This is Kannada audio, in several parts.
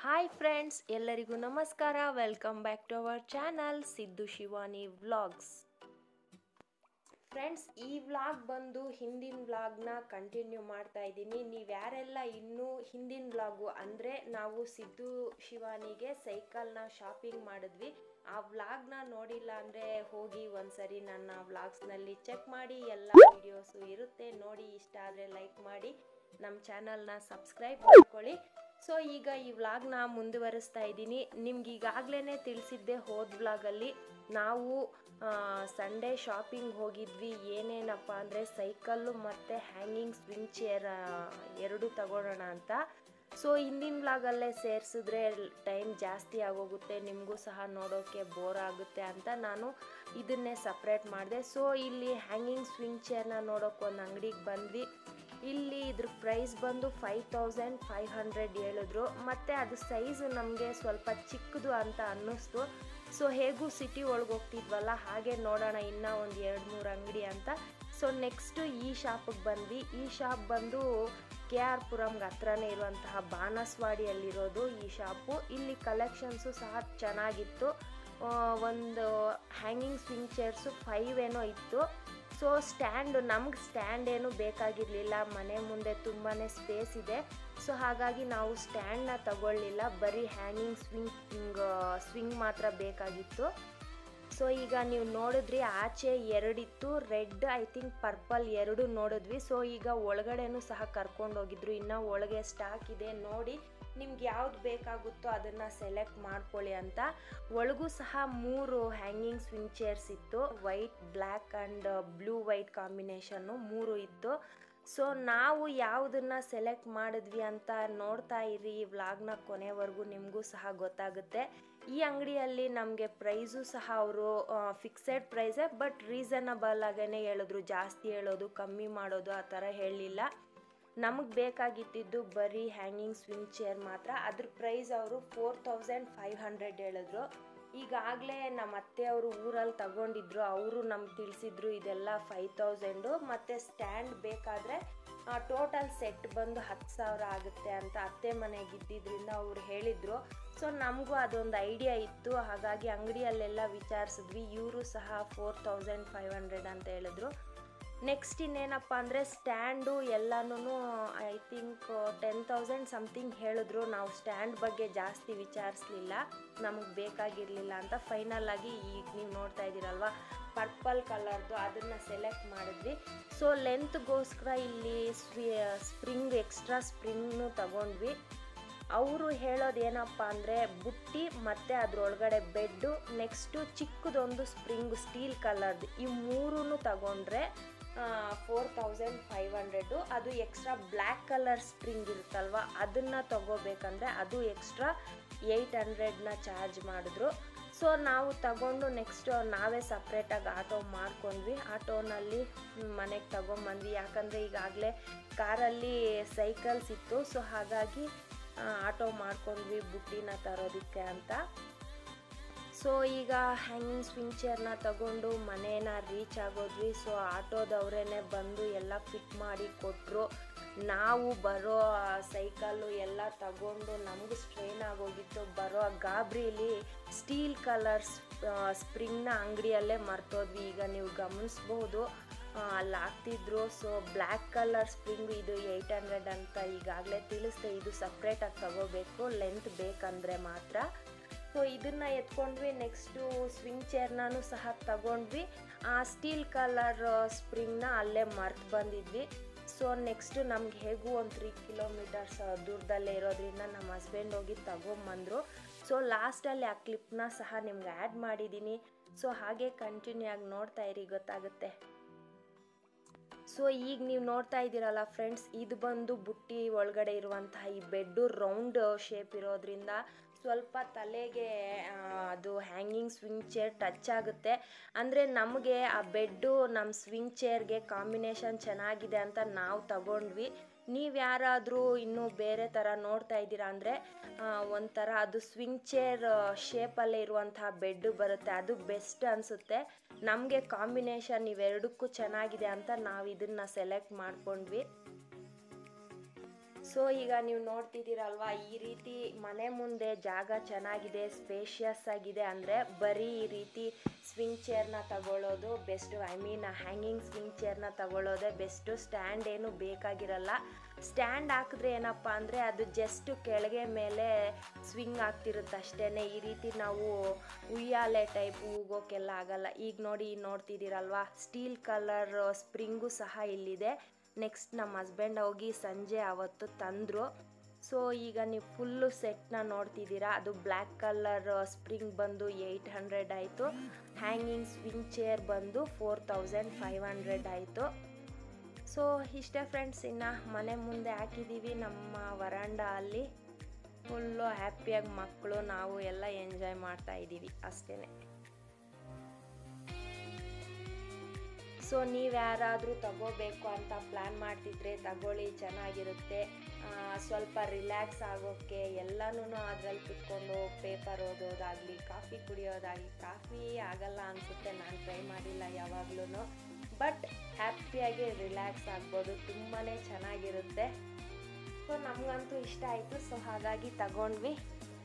ಹಾಯ್ ಫ್ರೆಂಡ್ಸ್, ಎಲ್ಲರಿಗೂ ನಮಸ್ಕಾರ. Welcome back to our channel Siddu Shivani vlogs. Friends, ಈ ವ್ಲಾಗ್ ಬಂದು ಹಿಂದಿನ ವ್ಲಾಗ್ನ ಕಂಟಿನ್ಯೂ ಮಾಡ್ತಾ ಇದ್ದೀನಿ. ನೀವು ಯಾರೆಲ್ಲ ಇನ್ನೂ ಹಿಂದಿನ ವ್ಲಾಗು ಅಂದರೆ ನಾವು ಸಿದ್ದು ಶಿವಾನಿಗೆ ಸೈಕಲ್ನ ಶಾಪಿಂಗ್ ಮಾಡಿದ್ವಿ, ಆ ವ್ಲಾಗ್ನ ನೋಡಿಲ್ಲ ಅಂದರೆ ಹೋಗಿ ಒಂದ್ಸರಿ ನನ್ನ ವ್ಲಾಗ್ಸ್ನಲ್ಲಿ ಚೆಕ್ ಮಾಡಿ. ಎಲ್ಲ ವಿಡಿಯೋಸು ಇರುತ್ತೆ ನೋಡಿ. ಇಷ್ಟ ಆದರೆ ಲೈಕ್ ಮಾಡಿ, ನಮ್ಮ ಚಾನಲ್ನ ಸಬ್ಸ್ಕ್ರೈಬ್ ಮಾಡ್ಕೊಳ್ಳಿ. ಸೊ ಈಗ ಈ ವ್ಲಾಗ್ನ ಮುಂದುವರಿಸ್ತಾ ಇದ್ದೀನಿ. ನಿಮ್ಗೆ ಈಗಾಗಲೇ ತಿಳಿಸಿದ್ದೆ ಹೋದ ವ್ಲಾಗಲ್ಲಿ ನಾವು ಸಂಡೇ ಶಾಪಿಂಗ್ ಹೋಗಿದ್ವಿ. ಏನೇನಪ್ಪ ಅಂದರೆ ಸೈಕಲ್ಲು ಮತ್ತು ಹ್ಯಾಂಗಿಂಗ್ ಸ್ವಿಂಗ್ ಚೇರ್ ಎರಡು ತಗೊಳ್ಳೋಣ ಅಂತ. ಸೊ ಹಿಂದಿನ ವ್ಲಾಗಲ್ಲೇ ಸೇರಿಸಿದ್ರೆ ಟೈಮ್ ಜಾಸ್ತಿ ಆಗೋಗುತ್ತೆ, ನಿಮಗೂ ಸಹ ನೋಡೋಕ್ಕೆ ಬೋರ್ ಆಗುತ್ತೆ ಅಂತ ನಾನು ಇದನ್ನೇ ಸಪ್ರೇಟ್ ಮಾಡಿದೆ. ಸೊ ಇಲ್ಲಿ ಹ್ಯಾಂಗಿಂಗ್ ಸ್ವಿಂಗ್ ಚೇರ್ನ ನೋಡೋಕೆ ಒಂದು ಅಂಗಡಿಗೆ ಬಂದ್ವಿ. ಇಲ್ಲಿ ಇದ್ರ ಪ್ರೈಸ್ ಬಂದು 5500 ಹೇಳಿದ್ರು. ಮತ್ತು ಅದು ಸೈಜು ನಮಗೆ ಸ್ವಲ್ಪ ಚಿಕ್ಕದು ಅಂತ ಅನ್ನಿಸ್ತು. ಸೊ ಹೇಗೂ ಸಿಟಿ ಒಳಗೆ ಹೋಗ್ತಿದ್ವಲ್ಲ, ಹಾಗೆ ನೋಡೋಣ ಇನ್ನೂ ಒಂದು 2-3 ಅಂಗಡಿ ಅಂತ. ಸೊ ನೆಕ್ಸ್ಟು ಈ ಶಾಪಿಗೆ ಬಂದ್ವಿ. ಈ ಶಾಪ್ ಬಂದು KR ಪುರಂಗೆ ಹತ್ರನೇ ಇರುವಂತಹ ಬಾನಸವಾಡಿಯಲ್ಲಿರೋದು ಈ ಶಾಪು. ಇಲ್ಲಿ ಕಲೆಕ್ಷನ್ಸು ಸಹ ಚೆನ್ನಾಗಿತ್ತು. ಒಂದು ಹ್ಯಾಂಗಿಂಗ್ ಸ್ವಿಂಗ್ ಚೇರ್ಸು 5 ಏನೋ ಇತ್ತು. ಸೊ ನಮ್ಗೆ ಸ್ಟ್ಯಾಂಡ್ ಏನು ಬೇಕಾಗಿರಲಿಲ್ಲ, ಮನೆ ಮುಂದೆ ತುಂಬಾ ಸ್ಪೇಸ್ ಇದೆ. ಸೊ ಹಾಗಾಗಿ ನಾವು ಸ್ಟ್ಯಾಂಡ್ನ ತಗೊಳ್ಳಿಲ್ಲ, ಬರೀ ಹ್ಯಾಂಗಿಂಗ್ ಸ್ವಿಂಗ್ ಮಾತ್ರ ಬೇಕಾಗಿತ್ತು. ಸೊ ಈಗ ನೀವು ನೋಡಿದ್ರಿ, ಆಚೆ ಎರಡಿತ್ತು, ರೆಡ್ ಐ ಥಿಂಕ್ ಪರ್ಪಲ್ ಎರಡು ನೋಡಿದ್ವಿ. ಸೊ ಈಗ ಒಳಗಡೆನೂ ಸಹ ಕರ್ಕೊಂಡೋಗಿದ್ರು, ಇನ್ನೂ ಒಳಗೆ ಸ್ಟಾಕ್ ಇದೆ ನೋಡಿ, ನಿಮ್ಗೆ ಯಾವ್ದು ಬೇಕಾಗುತ್ತೋ ಅದನ್ನು ಸೆಲೆಕ್ಟ್ ಮಾಡ್ಕೊಳ್ಳಿ ಅಂತ. ಒಳಗೂ ಸಹ 3 ಹ್ಯಾಂಗಿಂಗ್ ಸ್ವಿಂಗ್ ಚೇರ್ಸ್ ಇತ್ತು. White, black and blue white combination 3 ಇತ್ತು. ಸೊ ನಾವು ಯಾವುದನ್ನು ಸೆಲೆಕ್ಟ್ ಮಾಡಿದ್ವಿ ಅಂತ ನೋಡ್ತಾ ಇರಿ, ಈ ವ್ಲಾಗ್ನ ಕೊನೆವರೆಗೂ ನಿಮಗೂ ಸಹ ಗೊತ್ತಾಗುತ್ತೆ. ಈ ಅಂಗಡಿಯಲ್ಲಿ ನಮಗೆ ಪ್ರೈಸು ಸಹ ಅವರು ಫಿಕ್ಸೆಡ್ ಪ್ರೈಸೇ, ಬಟ್ ರೀಸನಬಲ್ ಆಗೇ ಹೇಳಿದ್ರು. ಜಾಸ್ತಿ ಹೇಳೋದು ಕಮ್ಮಿ ಮಾಡೋದು ಆ ಥರ ಹೇಳಲಿಲ್ಲ. ನಮಗೆ ಬೇಕಾಗಿದ್ದು ಬರೀ ಹ್ಯಾಂಗಿಂಗ್ ಸ್ವಿಂಗ್ ಚೇರ್ ಮಾತ್ರ. ಅದ್ರ ಪ್ರೈಸ್ ಅವರು 4500 ಹೇಳಿದ್ರು. ಈಗಾಗಲೇ ನಮ್ಮ ಅತ್ತೆಯವರು ಊರಲ್ಲಿ ತಗೊಂಡಿದ್ರು, ಅವರು ನಮ್ಗೆ ತಿಳಿಸಿದ್ರು ಇದೆಲ್ಲ 5000 ಮತ್ತು ಸ್ಟ್ಯಾಂಡ್ ಬೇಕಾದರೆ ಟೋಟಲ್ ಸೆಟ್ ಬಂದು 10,000 ಆಗುತ್ತೆ ಅಂತ. ಅತ್ತೆ ಮನೆಗಿದ್ದಿದ್ದರಿಂದ ಅವ್ರು ಹೇಳಿದರು. ಸೊ ನಮಗೂ ಅದೊಂದು ಐಡಿಯಾ ಇತ್ತು, ಹಾಗಾಗಿ ಅಂಗಡಿಯಲ್ಲೆಲ್ಲ ವಿಚಾರಿಸಿದ್ವಿ. ಇವರು ಸಹ 4500 ಅಂತ ಹೇಳಿದ್ರು. ನೆಕ್ಸ್ಟ್ ಇನ್ನೇನಪ್ಪ ಅಂದರೆ ಸ್ಟ್ಯಾಂಡು ಎಲ್ಲನೂ ಐ ಥಿಂಕ್ 10,000 ಸಮಥಿಂಗ್ ಹೇಳಿದ್ರು. ನಾವು ಸ್ಟ್ಯಾಂಡ್ ಬಗ್ಗೆ ಜಾಸ್ತಿ ವಿಚಾರಿಸಲಿಲ್ಲ, ನಮಗೆ ಬೇಕಾಗಿರಲಿಲ್ಲ ಅಂತ. ಫೈನಲ್ ಆಗಿ ಈಗ ನೀವು ನೋಡ್ತಾ ಇದ್ದೀರಲ್ವ ಪರ್ಪಲ್ ಕಲರ್ದು, ಅದನ್ನು ಸೆಲೆಕ್ಟ್ ಮಾಡಿದ್ವಿ. ಸೊ ಲೆಂತ್ಗೋಸ್ಕರ ಇಲ್ಲಿ ಎಕ್ಸ್ಟ್ರಾ ಸ್ಪ್ರಿಂಗ್ನು ತಗೊಂಡ್ವಿ. ಅವರು ಹೇಳೋದು ಏನಪ್ಪ ಅಂದರೆ ಬುಟ್ಟಿ ಮತ್ತು ಅದರೊಳಗಡೆ ಬೆಡ್ಡು, ನೆಕ್ಸ್ಟು ಚಿಕ್ಕದೊಂದು ಸ್ಪ್ರಿಂಗ್ ಸ್ಟೀಲ್ ಕಲರ್ದು, ಈ 3 ತಗೊಂಡ್ರೆ 4500. ಅದು ಎಕ್ಸ್ಟ್ರಾ ಬ್ಲ್ಯಾಕ್ ಕಲರ್ ಸ್ಪ್ರಿಂಗ್ ಇರುತ್ತಲ್ವ, ಅದನ್ನು ತಗೋಬೇಕಂದ್ರೆ ಅದು ಎಕ್ಸ್ಟ್ರಾ 800ನ ಚಾರ್ಜ್ ಮಾಡಿದ್ರು. ಸೊ ನಾವು ತಗೊಂಡು ನೆಕ್ಸ್ಟ್ ನಾವೇ ಸಪ್ರೇಟಾಗಿ ಆಟೋ ಮಾಡ್ಕೊಂಡ್ವಿ. ಆಟೋನಲ್ಲಿ ಮನೆಗೆ ತಗೊಂಬಂದ್ವಿ, ಯಾಕಂದರೆ ಈಗಾಗಲೇ ಕಾರಲ್ಲಿ ಸೈಕಲ್ಸ್ ಇತ್ತು. ಸೊ ಹಾಗಾಗಿ ಆಟೋ ಮಾಡ್ಕೊಂಡ್ವಿ ಬುಟ್ಟಿನ ತರೋದಕ್ಕೆ ಅಂತ. ಸೊ ಈಗ ಹ್ಯಾಂಗಿಂಗ್ ಸ್ವಿಂಗ್ ಚೇರ್ನ ತಗೊಂಡು ಮನೇನ ರೀಚ್ ಆಗೋದ್ವಿ. ಸೊ ಆಟೋದವರೇ ಬಂದು ಎಲ್ಲ ಫಿಟ್ ಮಾಡಿ ಕೊಟ್ಟರು. ನಾವು ಬರೋ ಸೈಕಲ್ಲು ಎಲ್ಲ ತಗೊಂಡು ನಮಗೂ ಸ್ಟ್ರೈನ್ ಆಗೋಗಿತ್ತು. ಬರೋ ಗಾಬರಿಲಿ ಸ್ಟೀಲ್ ಕಲರ್ ಸ್ಪ್ರಿಂಗ್ನ ಅಂಗಡಿಯಲ್ಲೇ ಮರ್ತೋದ್ವಿ. ಈಗ ನೀವು ಗಮನಿಸ್ಬೋದು ಅಲ್ಲಿ ಹಾಕ್ತಿದ್ರು. ಸೊ ಬ್ಲ್ಯಾಕ್ ಕಲರ್ ಸ್ಪ್ರಿಂಗ್ ಇದು 800 ಅಂತ ಈಗಾಗಲೇ ತಿಳಿಸ್ದೆ. ಇದು ಸಪ್ರೇಟಾಗಿ ತಗೋಬೇಕು, ಲೆಂತ್ ಬೇಕಂದರೆ ಮಾತ್ರ. ಸೊ ಇದನ್ನು ಎತ್ಕೊಂಡ್ವಿ. ನೆಕ್ಸ್ಟು ಸ್ವಿಂಗ್ ಚೇರ್ನೂ ಸಹ ತಗೊಂಡ್ವಿ. ಆ ಸ್ಟೀಲ್ ಕಲರ್ ಸ್ಪ್ರಿಂಗ್ನ ಅಲ್ಲೇ ಮರ್ತು ಬಂದಿದ್ವಿ. ಸೊ ನೆಕ್ಸ್ಟು ನಮ್ಗೆ ಹೇಗೂ ಒಂದು 3 ಕಿಲೋಮೀಟರ್ಸ್ ದೂರದಲ್ಲೇ ಇರೋದ್ರಿಂದ ನಮ್ಮ ಹಸ್ಬೆಂಡ್ ಹೋಗಿ ತಗೊಂಬಂದರು. ಸೊ ಲಾಸ್ಟಲ್ಲಿ ಆ ಕ್ಲಿಪ್ನ ಸಹ ನಿಮ್ಗೆ ಆ್ಯಡ್ ಮಾಡಿದ್ದೀನಿ. ಸೊ ಹಾಗೆ ಕಂಟಿನ್ಯೂ ಆಗಿ ನೋಡ್ತಾ ಇರಿ, ಗೊತ್ತಾಗುತ್ತೆ. ಸೊ ಈಗ ನೀವು ನೋಡ್ತಾ ಇದ್ದೀರಲ್ಲ ಫ್ರೆಂಡ್ಸ್, ಇದು ಬಂದು ಬುಟ್ಟಿ ಒಳಗಡೆ ಇರುವಂತಹ ಈ ಬೆಡ್ಡು ರೌಂಡ್ ಶೇಪ್ ಇರೋದ್ರಿಂದ ಸ್ವಲ್ಪ ತಲೆಗೆ ಅದು ಹ್ಯಾಂಗಿಂಗ್ ಸ್ವಿಂಗ್ ಚೇರ್ ಟಚ್ ಆಗುತ್ತೆ. ಅಂದರೆ ನಮಗೆ ಆ ಬೆಡ್ಡು ನಮ್ಮ ಸ್ವಿಂಗ್ ಚೇರ್ಗೆ ಕಾಂಬಿನೇಷನ್ ಚೆನ್ನಾಗಿದೆ ಅಂತ ನಾವು ತಗೊಂಡ್ವಿ. ನೀವು ಯಾರಾದರೂ ಇನ್ನೂ ಬೇರೆ ಥರ ನೋಡ್ತಾ ಇದ್ದೀರಾ ಅಂದರೆ ಒಂಥರ ಅದು ಸ್ವಿಂಗ್ ಚೇರ್ ಶೇಪಲ್ಲೇ ಇರುವಂತಹ ಬೆಡ್ಡು ಬರುತ್ತೆ, ಅದು ಬೆಸ್ಟ್ ಅನಿಸುತ್ತೆ. ನಮಗೆ ಕಾಂಬಿನೇಷನ್ ಇವೆರಡಕ್ಕೂ ಚೆನ್ನಾಗಿದೆ ಅಂತ ನಾವು ಇದನ್ನು ಸೆಲೆಕ್ಟ್ ಮಾಡ್ಕೊಂಡ್ವಿ. ಸೊ ಈಗ ನೀವು ನೋಡ್ತಿದ್ದೀರಲ್ವಾ, ಈ ರೀತಿ ಮನೆ ಮುಂದೆ ಜಾಗ ಚೆನ್ನಾಗಿದೆ, ಸ್ಪೇಷಿಯಸ್ ಆಗಿದೆ ಅಂದರೆ ಬರೀ ಈ ರೀತಿ ಸ್ವಿಂಗ್ ಚೇರ್ನ ತಗೊಳ್ಳೋದು best. I mean hanging swing ಚೇರ್ನ ತಗೊಳ್ಳೋದೇ ಬೆಸ್ಟು. ಸ್ಟ್ಯಾಂಡ್ ಏನು ಬೇಕಾಗಿರಲ್ಲ. ಸ್ಟ್ಯಾಂಡ್ ಹಾಕಿದ್ರೆ ಏನಪ್ಪ ಅಂದರೆ ಅದು ಜಸ್ಟ್ ಕೆಳಗೆ ಮೇಲೆ ಸ್ವಿಂಗ್ ಆಗ್ತಿರುತ್ತೆ ಅಷ್ಟೇ. ಈ ರೀತಿ ನಾವು ಉಯ್ಯಾಲೆ ಟೈಪ್ ಹೋಗೋಕ್ಕೆಲ್ಲ ಆಗಲ್ಲ. ಈಗ ನೋಡ್ತಿದ್ದೀರಲ್ವಾ, ಸ್ಟೀಲ್ ಕಲರ್ ಸ್ಪ್ರಿಂಗು ಸಹ ಇಲ್ಲಿದೆ. ನೆಕ್ಸ್ಟ್ ನಮ್ಮ ಹಸ್ಬೆಂಡ್ ಹೋಗಿ ಸಂಜೆ ಅವತ್ತು ತಂದರು. ಸೊ ಈಗ ನೀವು ಫುಲ್ಲು ಸೆಟ್ನ ನೋಡ್ತಿದ್ದೀರಾ. ಅದು ಬ್ಲ್ಯಾಕ್ ಕಲರ್ ಸ್ಪ್ರಿಂಗ್ ಬಂದು 800 ಆಯಿತು. ಹ್ಯಾಂಗಿಂಗ್ ಸ್ವಿಂಗ್ ಚೇರ್ ಬಂದು 4500 ಆಯಿತು. ಸೊ ಇಷ್ಟೇ ಫ್ರೆಂಡ್ಸ್, ಇನ್ನು ಮನೆ ಮುಂದೆ ಹಾಕಿದ್ದೀವಿ ನಮ್ಮ ವರಾಂಡ ಅಲ್ಲಿ. ಫುಲ್ಲು ಹ್ಯಾಪಿಯಾಗಿ ಮಕ್ಕಳು ನಾವು ಎಲ್ಲ ಎಂಜಾಯ್ ಮಾಡ್ತಾ ಇದ್ದೀವಿ ಅಷ್ಟೇ. ಸೊ ನೀವು ಯಾರಾದರೂ ತಗೋಬೇಕು ಅಂತ ಪ್ಲ್ಯಾನ್ ಮಾಡ್ತಿದ್ರೆ ತಗೊಳ್ಳಿ, ಚೆನ್ನಾಗಿರುತ್ತೆ. ಸ್ವಲ್ಪ ರಿಲ್ಯಾಕ್ಸ್ ಆಗೋಕ್ಕೆ ಎಲ್ಲನೂ ಅದರಲ್ಲಿ ಕುತ್ಕೊಂಡು ಪೇಪರ್ ಓದೋದಾಗಲಿ, ಕಾಫಿ ಕುಡಿಯೋದಾಗಲಿ. ಕಾಫಿ ಆಗಲ್ಲ ಅನಿಸುತ್ತೆ, ನಾನು ಟ್ರೈ ಮಾಡಿಲ್ಲ ಯಾವಾಗ್ಲೂ. ಬಟ್ ಹ್ಯಾಪಿಯಾಗಿ ರಿಲ್ಯಾಕ್ಸ್ ಆಗ್ಬೋದು, ತುಂಬಾ ಚೆನ್ನಾಗಿರುತ್ತೆ. ಸೊ ನಮಗಂತೂ ಇಷ್ಟ ಆಯಿತು. ಸೊ ಹಾಗಾಗಿ ತಗೊಂಡ್ವಿ.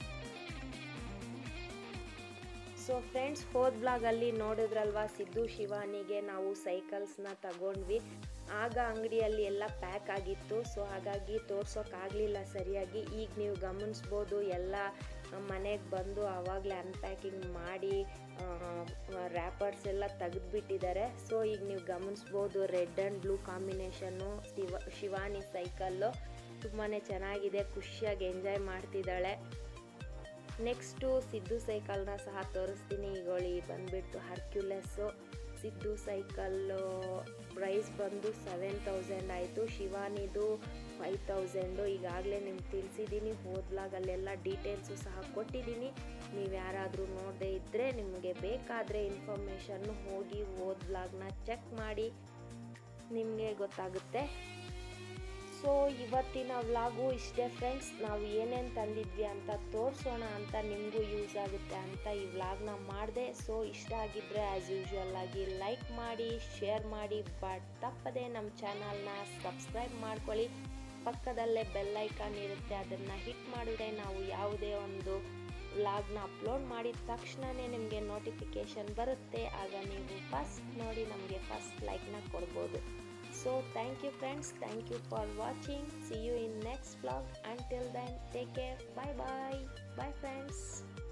ಸೊ ಫ್ರೆಂಡ್ಸ್, ಹೋದ ಬ್ಲಾಗಲ್ಲಿ ನೋಡಿದ್ರಲ್ವಾ, ಸಿದ್ದು ಶಿವಾನಿಗೆ ನಾವು ಸೈಕಲ್ಸ್ನ ತಗೊಂಡ್ವಿ. ಆಗ ಅಂಗಡಿಯಲ್ಲಿ ಎಲ್ಲ ಪ್ಯಾಕ್ ಆಗಿತ್ತು. ಸೊ ಹಾಗಾಗಿ ತೋರ್ಸೋಕ್ಕಾಗಲಿಲ್ಲ ಸರಿಯಾಗಿ. ಈಗ ನೀವು ಗಮನಿಸ್ಬೋದು, ಎಲ್ಲ ಮನೆಗೆ ಬಂದು ಆವಾಗಲೇ ಅನ್ಪ್ಯಾಕಿಂಗ್ ಮಾಡಿ ರ್ಯಾಪರ್ಸ್ ಎಲ್ಲ ತೆಗೆದುಬಿಟ್ಟಿದ್ದಾರೆ. ಸೊ ಈಗ ನೀವು ಗಮನಿಸ್ಬೋದು, red and blue combination Shivani cycle ತುಂಬಾ ಚೆನ್ನಾಗಿದೆ. ಖುಷಿಯಾಗಿ ಎಂಜಾಯ್ ಮಾಡ್ತಿದ್ದಾಳೆ. ನೆಕ್ಸ್ಟು ಸಿದ್ದು ಸೈಕಲ್ನ ಸಹ ತೋರಿಸ್ತೀನಿ. ಈಗೋಳಿ ಬಂದುಬಿಟ್ಟು ಹರ್ಕ್ಯುಲೆಸ್ಸು. ಸಿದ್ದು ಸೈಕಲ್ಲು ಪ್ರೈಸ್ ಬಂದು 7000 ಆಯಿತು. ಶಿವಾನಿದು 5000. ಈಗಾಗಲೇ ನಿಮ್ಗೆ ತಿಳಿಸಿದ್ದೀನಿ. ಹೋದ್ಲಾಗಲ್ಲೆಲ್ಲ ಡೀಟೇಲ್ಸು ಸಹ ಕೊಟ್ಟಿದ್ದೀನಿ. ನೀವು ಯಾರಾದರೂ ನೋಡದೇ ಇದ್ದರೆ, ನಿಮಗೆ ಬೇಕಾದರೆ ಇನ್ಫಾರ್ಮೇಷನ್ನು ಹೋಗಿ ಹೋದ್ಲಾಗ್ನ ಚೆಕ್ ಮಾಡಿ, ನಿಮಗೆ ಗೊತ್ತಾಗುತ್ತೆ. ಸೊ ಇವತ್ತಿನ ವ್ಲಾಗು ಇಷ್ಟೇ ಫ್ರೆಂಡ್ಸ್. ನಾವು ಏನೇನು ತಂದಿದ್ವಿ ಅಂತ ತೋರಿಸೋಣ ಅಂತ, ನಿಮಗೂ ಯೂಸ್ ಆಗುತ್ತೆ ಅಂತ ಈ ವ್ಲಾಗ್ನ ಮಾಡಿದೆ. ಸೊ ಇಷ್ಟ ಆಗಿದ್ದರೆ ಆ್ಯಸ್ ಯೂಶ್ವಲ್ ಆಗಿ ಲೈಕ್ ಮಾಡಿ, ಶೇರ್ ಮಾಡಿ, ಬಟ್ ತಪ್ಪದೆ ನಮ್ಮ ಚಾನಲ್ನ ಸಬ್ಸ್ಕ್ರೈಬ್ ಮಾಡ್ಕೊಳ್ಳಿ. ಪಕ್ಕದಲ್ಲೇ ಬೆಲ್ ಐಕಾನ್ ಇರುತ್ತೆ, ಅದನ್ನು ಹಿಟ್ ಮಾಡಿದ್ರೆ ನಾವು ಯಾವುದೇ ಒಂದು ವ್ಲಾಗ್ನ ಅಪ್ಲೋಡ್ ಮಾಡಿದ ತಕ್ಷಣವೇ ನಿಮಗೆ ನೋಟಿಫಿಕೇಷನ್ ಬರುತ್ತೆ. ಆಗ ನೀವು ಫಸ್ಟ್ ನೋಡಿ ನಮಗೆ ಫಸ್ಟ್ ಲೈಕ್ನ ಕೊಡ್ಬೋದು. So thank you friends, thank you for watching. See you in next vlog. Until then, take care. Bye bye. Bye friends.